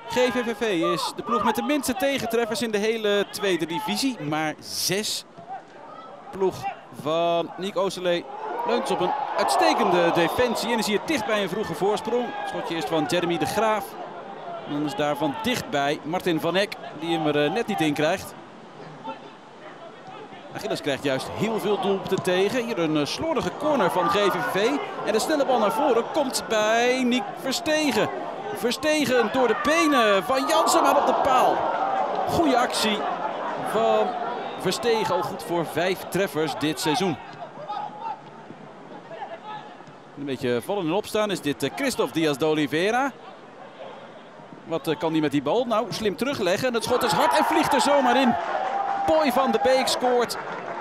GVVV is de ploeg met de minste tegentreffers in de hele tweede divisie. Maar 6. Ploeg van Nick Oosterlee leunt op een uitstekende defensie. En is hier dicht bij een vroege voorsprong. Het schotje is van Jeremy de Graaf. En dan is daarvan dichtbij Martin van Eck, die hem er net niet in krijgt. Achilles krijgt juist heel veel doelpunten tegen. Hier een slordige corner van GVVV. En de snelle bal naar voren komt bij Nick Verstegen. Verstegen door de benen van Jansen, maar op de paal. Goeie actie van Verstegen, al goed voor 5 treffers dit seizoen. Een beetje vallen en opstaan is dit Christophe Diaz de Oliveira. Wat kan hij met die bal? Nou, slim terugleggen. En het schot is hard en vliegt er zomaar in. Boy van de Beek scoort.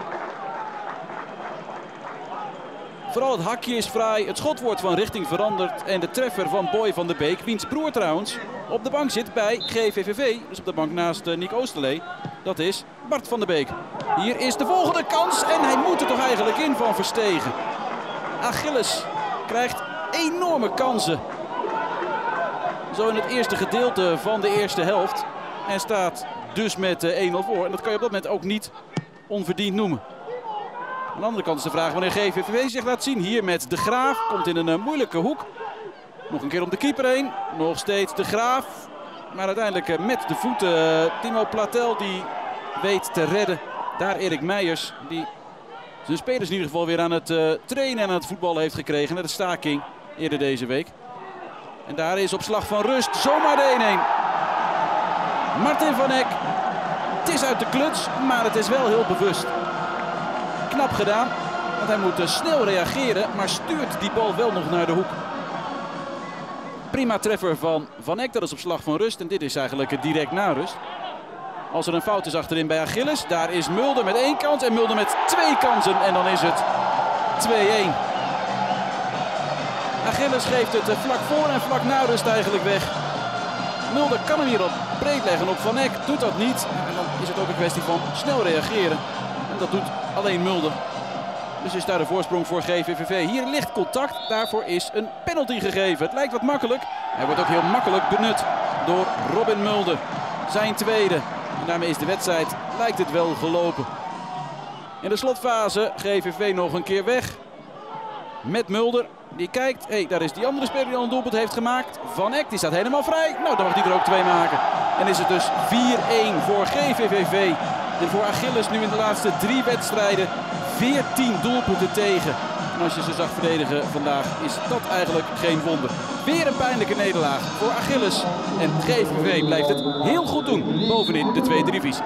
Vooral het hakje is fraai. Het schot wordt van richting veranderd. En de treffer van Boy van de Beek, wiens broer trouwens, op de bank zit bij GVVV. Dus op de bank naast Nick Oosterlee. Dat is Bart van de Beek. Hier is de volgende kans. En hij moet er toch eigenlijk in van Verstegen. Achilles krijgt enorme kansen. Zo in het eerste gedeelte van de eerste helft. En staat dus met 1-0 voor. En dat kan je op dat moment ook niet onverdiend noemen. Aan de andere kant is de vraag wanneer GVVV zich laat zien. Hier met de Graaf. Komt in een moeilijke hoek. Nog een keer om de keeper heen. Nog steeds de Graaf. Maar uiteindelijk met de voeten Timo Platel die weet te redden. Daar Erik Meijers die zijn spelers in ieder geval weer aan het trainen en aan het voetballen heeft gekregen. Net de staking eerder deze week. En daar is op slag van rust zomaar de 1-1. Martin van Eck. Het is uit de kluts, maar het is wel heel bewust. Knap gedaan, want hij moet snel reageren, maar stuurt die bal wel nog naar de hoek. Prima treffer van Van Eck, dat is op slag van rust. En dit is eigenlijk direct na rust. Als er een fout is achterin bij Achilles, daar is Mulder met 1 kans en Mulder met 2 kansen. En dan is het 2-1. Achilles geeft het vlak voor en vlak na rust eigenlijk weg. Mulder kan hem hierop breed leggen op Van Eck, doet dat niet. En dan is het ook een kwestie van snel reageren. En dat doet alleen Mulder. Dus is daar de voorsprong voor GVVV. Hier ligt contact, daarvoor is een penalty gegeven. Het lijkt wat makkelijk. Hij wordt ook heel makkelijk benut door Robin Mulder. Zijn tweede. En daarmee is de wedstrijd, lijkt het wel, gelopen. In de slotfase GVV nog een keer weg. Met Mulder. Die kijkt, hé, daar is die andere speler die al een doelpunt heeft gemaakt. Van Eck, die staat helemaal vrij. Nou, dan mag hij er ook 2 maken. En is het dus 4-1 voor GVVV. En voor Achilles nu in de laatste 3 wedstrijden 14 doelpunten tegen. En als je ze zag verdedigen vandaag, is dat eigenlijk geen wonder. Weer een pijnlijke nederlaag voor Achilles. En GVVV blijft het heel goed doen bovenin de tweede divisie.